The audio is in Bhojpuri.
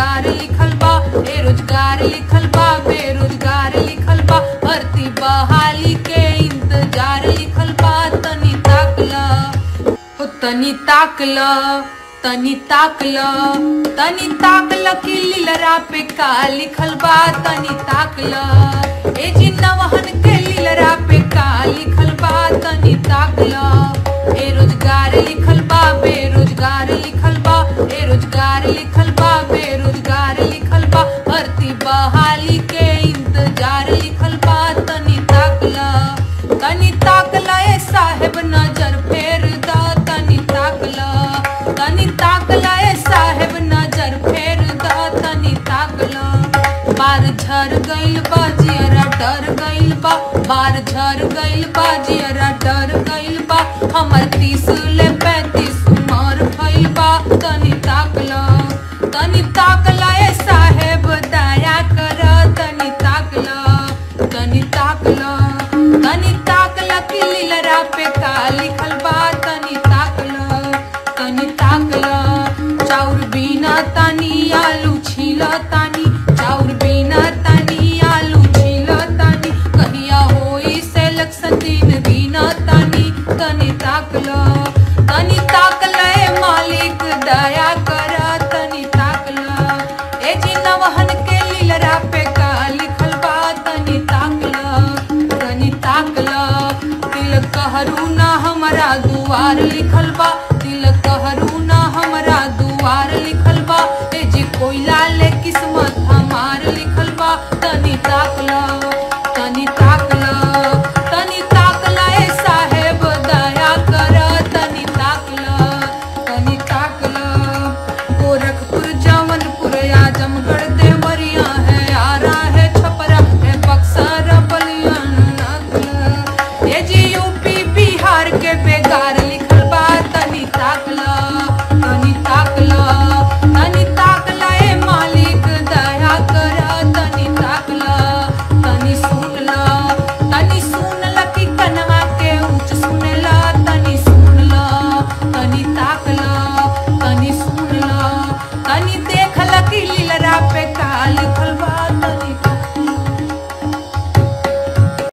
बेरोजगार लिखल बा, बेरोजगार लिखल बा, बेरोजगार लिखल बा, भर्ती बहाली के इंतजार लिखल बा। तनी ताकला हो तनी ताकला, तनी ताकला, तनी ताकला कि लीलरा पे का लिखल बा। तनी ताकला ए जिन्नवहन के लीलरा पे का लिखल बा। तनी ताकला बेरोजगार लिखल बा, बेरोजगार लिखल बा, बेरोजगार लिखल बा, बेरोजगार लिखल बा, भर्ती बहाली के इंतजार लिखल बा। तनी ताकला, तनी ताकला ए साहेब नजर फेर दा। तनी ताकला, तनी ताकला ए साहेब नजर फेर दा। तनी ताकला बार झर गइल बा, जियरा डर गइल बा, बार झर गइल बा, जियरा डर गइल बा, हमर 30 ले 35 उमर भइल बा। तनी ताकला, तनी ताकला ए साहेब दया कर। तनी ताकला, तनी ताकला, तनी ताकला कि लीलरा पे का लिखल बा। तनी ताकला, तनी ताकला चाउर बिना तानी आलू छीला तानी, चाउर बिना तानी आलू छीला तानी, कहिया होई सेलेक्शन दिन बिना तानी। तनी ताकला, तनी ताकला ए मालिक दया कर। तनी ताकला ए जिन्नवहन के लीलरा पे का लिखल बा। तनी ताकला, तनी ताकला दिल कहरू ना हमारा दुआर लिखल बा, दिल कहरू ना हमारा दुआर लिखल बा, ए जी कोयला ले किस्मत हमार लिखल बा। तनी ताकला, तनी ताकला, तनी ताकला ए साहेब दया कर। तनी ताकला, तनी ताकला गोरखपुर जौनपुर आजमगढ़ देवरिया है, आरा है छपरा है, बक्सर बलिया नगला, ए जी यूपी बिहार के बेगार